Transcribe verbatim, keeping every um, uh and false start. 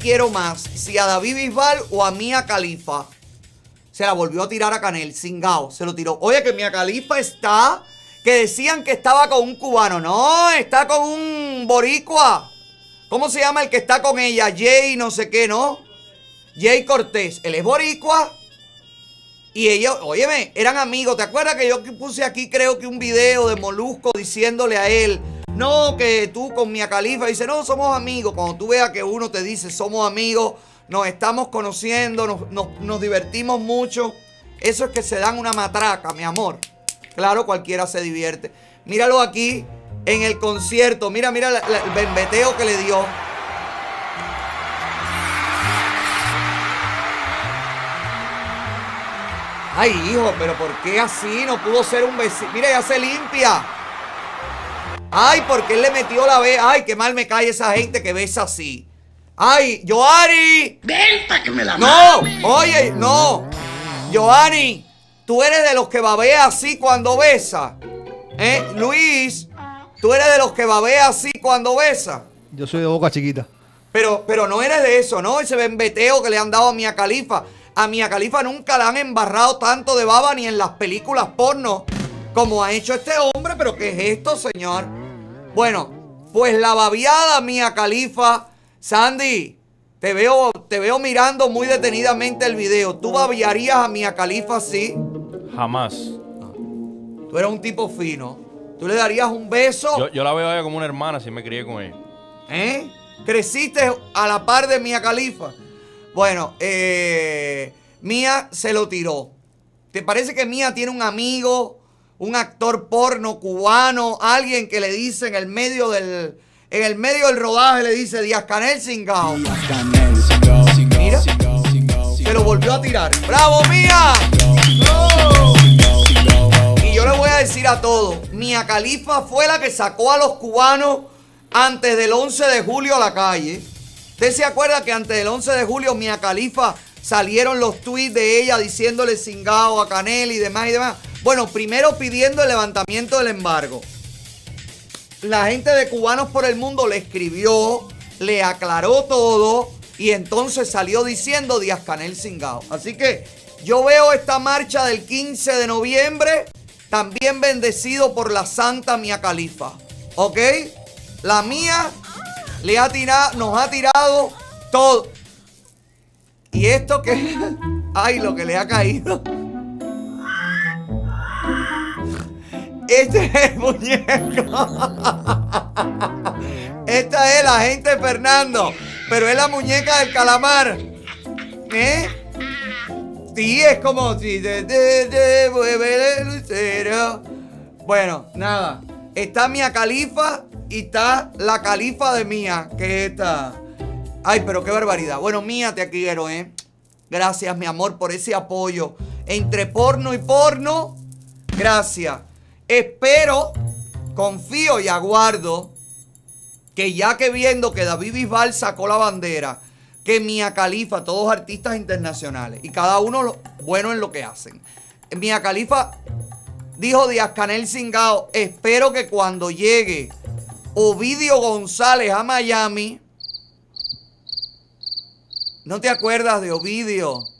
quiero más, si a David Bisbal o a Mia Khalifa. Se la volvió a tirar a Canel, cingao, se lo tiró. Oye, que Mia Khalifa está, que decían que estaba con un cubano. No, está con un boricua. ¿Cómo se llama el que está con ella? Jay no sé qué, ¿no? Jay Cortés. Él es boricua. Y ellos, óyeme, eran amigos. ¿Te acuerdas que yo puse aquí, creo que un video de Molusco diciéndole a él, no, que tú con Mia Khalifa? Dice, no, somos amigos. Cuando tú veas que uno te dice, somos amigos, nos estamos conociendo, nos, nos, nos divertimos mucho. Eso es que se dan una matraca, mi amor. Claro, cualquiera se divierte. Míralo aquí en el concierto. Mira, mira la, la, el bembeteo que le dio. Ay, hijo, pero ¿por qué así? No pudo ser un vecino. Mira, ya se limpia. Ay, porque él le metió la vez. Ay, qué mal me cae esa gente que besa así. Ay, Joari. Ven pa' que me la No, mame. oye, no. Joani, tú eres de los que babea así cuando besa. ¿Eh? Luis, tú eres de los que babea así cuando besa. Yo soy de boca chiquita. Pero, pero no eres de eso, ¿no? Ese bembeteo que le han dado a Mia Khalifa. A Mia Khalifa nunca la han embarrado tanto de baba ni en las películas porno como ha hecho este hombre. ¿Pero qué es esto, señor? Bueno, pues la babiada Mia Khalifa. Sandy, te veo, te veo mirando muy detenidamente el video. ¿Tú babiarías a Mia Khalifa así? Jamás. Tú eres un tipo fino. ¿Tú le darías un beso? Yo, yo la veo a ella como una hermana, si me crié con ella. ¿Eh? ¿Creciste a la par de Mia Khalifa? Bueno, eh, Mia se lo tiró. ¿Te parece que Mia tiene un amigo, un actor porno cubano, alguien que le dice en el medio del, en el medio del rodaje le dice Díaz Canel cingao? Mira, se lo volvió a tirar. ¡Bravo, Mia! ¡No! Y yo le voy a decir a todos, Mia Khalifa fue la que sacó a los cubanos antes del once de julio a la calle. ¿Usted se acuerda que antes del once de julio Mia Khalifa salieron los tweets de ella diciéndole cingao a Canel y demás y demás? Bueno, primero pidiendo el levantamiento del embargo. La gente de Cubanos por el Mundo le escribió, le aclaró todo y entonces salió diciendo Díaz Canel cingao. Así que yo veo esta marcha del quince de noviembre también bendecido por la santa Mia Khalifa. ¿Ok? La Mia le ha tirado, nos ha tirado todo. Y esto que... Ay, lo que le ha caído. Este es el muñeco. Esta es la gente Fernando. Pero es la muñeca del calamar. ¿Eh? Sí, es como si te, te, te mueve el lucero. Bueno, nada. Está Mia Khalifa y está la Khalifa de Mia, que es esta. Ay, pero qué barbaridad. Bueno, Mia, te quiero, ¿eh? Gracias, mi amor, por ese apoyo. Entre porno y porno, gracias. Espero, confío y aguardo que ya que viendo que David Bisbal sacó la bandera, que Mia Khalifa, todos artistas internacionales, y cada uno lo, bueno en lo que hacen. Mia Khalifa dijo Díaz Canel cingao, espero que cuando llegue Ovidio González a Miami, ¿no te acuerdas de Ovidio?